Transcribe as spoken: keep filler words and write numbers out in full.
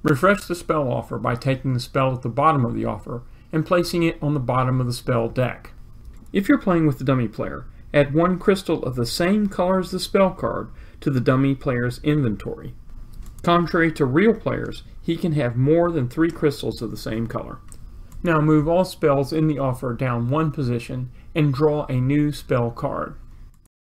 Refresh the spell offer by taking the spell at the bottom of the offer and placing it on the bottom of the spell deck. If you're playing with the dummy player, add one crystal of the same color as the spell card to the dummy player's inventory. Contrary to real players, he can have more than three crystals of the same color. Now move all spells in the offer down one position and draw a new spell card.